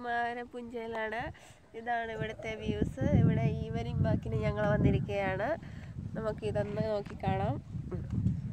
കുമാരപുഞ്ചയിലാണ്. ഇതാണ് ഇവിടുത്തെ വ്യൂസ്. ഇവിടെ ഈവനിങ് വാക്കിന് ഞങ്ങൾ വന്നിരിക്കുകയാണ്. നമുക്കിതൊന്ന് നോക്കിക്കാണാം.